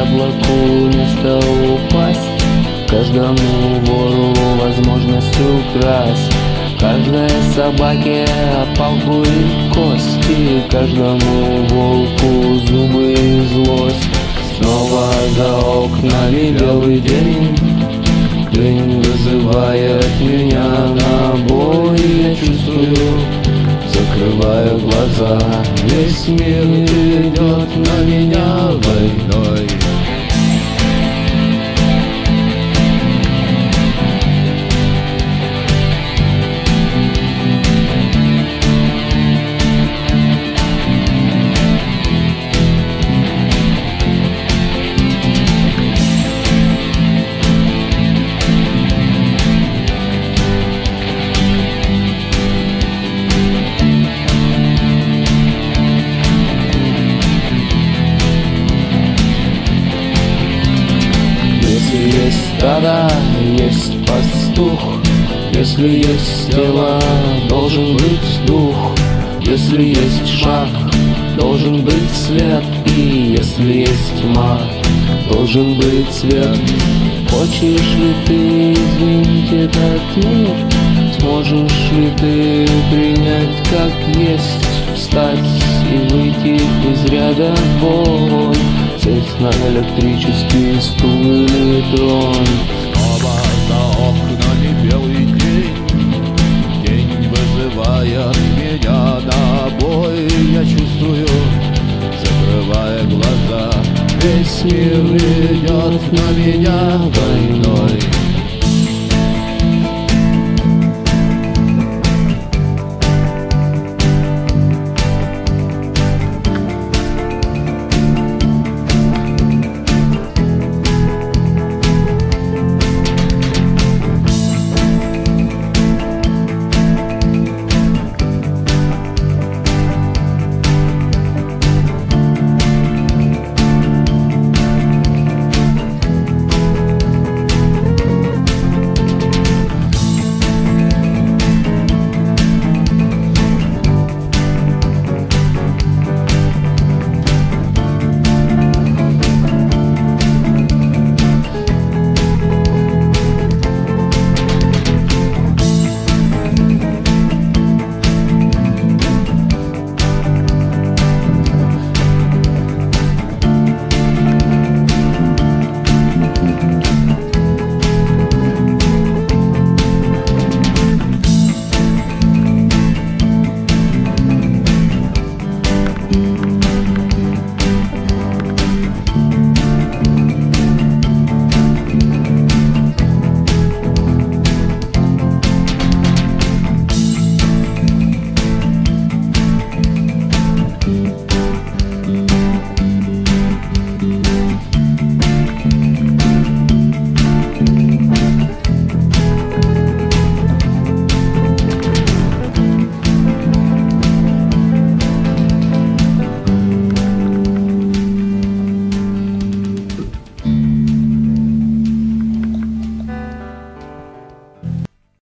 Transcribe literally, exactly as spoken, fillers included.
яблоку место упасть, каждому вору возможность украсть, каждой собаке палку и кости, каждому волку зубы и злость. Снова за окнами белый день, день вызывает меня на бой. Я чувствую, закрываю глаза, весь мир идет на меня войной. Если есть стадо, есть пастух, если есть тело, должен быть дух, если есть шаг, должен быть свет, и если есть тьма, должен быть свет. Хочешь ли ты изменить этот мир? Сможешь ли ты принять как есть, встать и выйти из ряда вон, сесть на электрический стул или трон? Снова за окнами белый день, день вызывает меня на бой. Я чувствую, закрывая глаза, весь мир идет на меня войной.